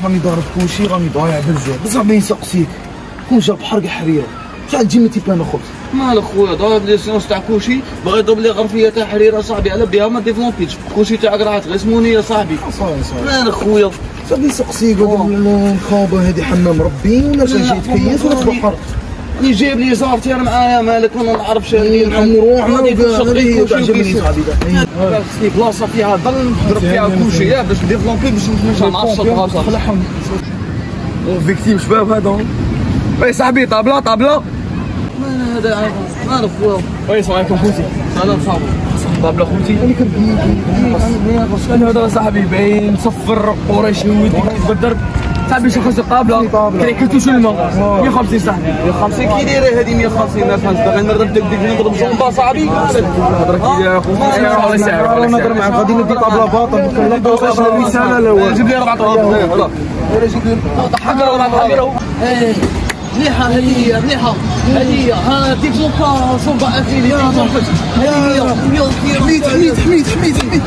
راني ضارب كلشي، راني ضايع بالجوع بصح ما يسقسيك كون جا بحر كاع حريره شحال تجي من تيبان اخويا مال خويا ضارب لي سيونس تاع كلشي باغي يضرب لي غرفيه تاع حريره صاحبي على بها ما ديفلوبيتش كلشي تاعك راه تغسموني يا صاحبي صافي مال خويا صافي يسقسيك الخوبه هذه حمام ربي ولا جاي تكيس ولا في البحر اللي جايب لي زارتي انا معايا مالك وانا ما نعرفش هذه نروحنا هذه تعجبني صاحبي خاصني بلاصه فيها ظل نضرب فيها كلشي باش نديفلوبي باش نمشي مع الشط خلعهم فيكتيم شباب هذا وي صاحبي طابله طابله ما هذا ما خويا وي السلام عليكم خوتي سلام صاحبي طابله خوتي انا كنبغيك انا هذا صاحبي باين مصفر قريشي ويديك تبدر صاحبي شي خرج طابله كريكتوش الماء 150 صاحبي 150 كي دايره هذه 150 ما فهمتش باغي نضرب ديك نضرب زومبا صاحبي هضرك كي داير اخويا الله يسعدك انا نهضر معاك غادي ندي طابله باطل لا دوقاش لا رساله لا والو جيب لي 4 طابلات جيب لي حق 4 طابلات مليحه هديه مليحه هديه ها ديفلوبا زومبا افيلي هديه حميد حميد حميد حميد حميد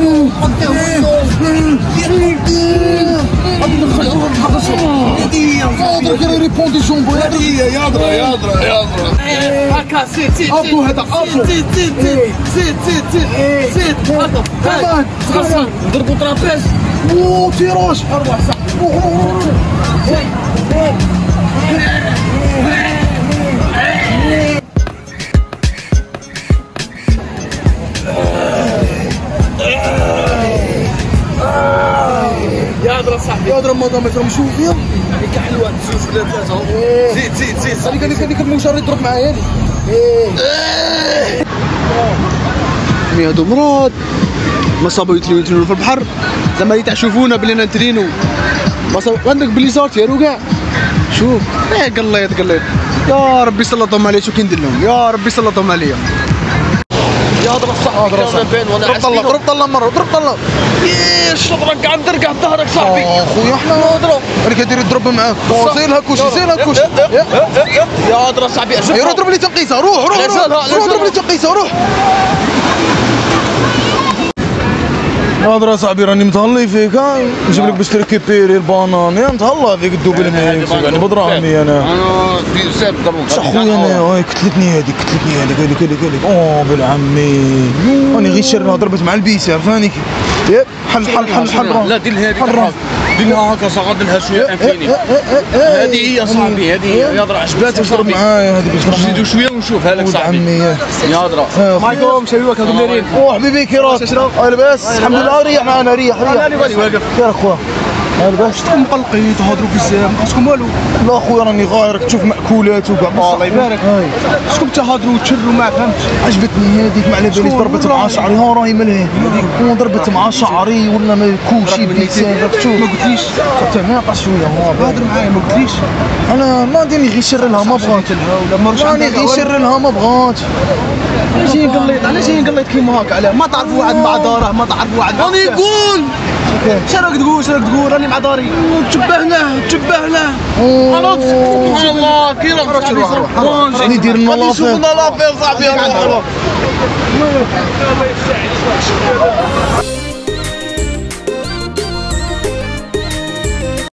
هديه ريبوندي جومبو هديه ياضرا هكا سيت ابو هذا ابو سيت هكا نضربوا طرابيز تيراج اربع يا صاحبي يا رمضان ما ترمشوا فيها هذيك حلوه زوج ولا ثلاثه زيد هذيك المشاري يضرب معايا هادو مراد ما صابوا يترينو في البحر زعما اللي تشوفونا بلي نترينو ما صاب عندك بلي صارت يا كاع شوف قليط يا ربي سلطهم عليا شو كي ندير لهم يا ربي سلطهم عليا يا هضره صح ضرب طله مره ضرب طله شطرك قاعد ترقع بظهرك صاحبي خويا احنا نهضروا انا كدير يضرب معاك زين هكوشي يا هضره صاحبي روح ضرب لي تنقيسه روح ضرب لي تنقيسه روح نهضر صاحبي راني متهلي فيك نجيب لك باش تركيبيري البانان يا متهلا فيك الدوبل يعني بدراهمي انا في ساب ضربك خويا انا كتلتني هذيك قال لك بالعمي راني غير شر ضربت مع البيس عرفاني حل لا دير لها هذيك ديرها هكا صغر لها شويه انفيني هذه هي صاحبي هذه هي يا هضره عجباتك صاحبي معايا هذيك باش نزيدو شويه ونشوفها لك صاحبي يا هضره معكم شبيبك هذو دايرين حبيبي كي راك لاباس الحمد لله ريح معنا ريح انا اللي واقف يا خويا لاباس شفتكم مقلقين تهضروا بزاف ما خاصكم والو لا خويا راني غايرك تشوف مأكولات وكاع الله يبارك خاصكم تهضروا وتشروا ما فهمتش عجبتني هذيك ما على باليش ضربت مع شعري ها راهي ملهي ضربت مع شعري ولا ما كلشي بلسان شوف ما قلتليش تناقص شويه هضر معايا ما قلتليش انا ما ديني غير شر لها ما بغات راني غير شر لها ما بغات علاش جاي نقليط كيما هكا علاه ما تعرفوا واحد مع داره ما تعرفوا واحد راني نقول شراك تقول راني مع داري تشبهنا خلاص والله كي راني ندير لنا لافير صاحبي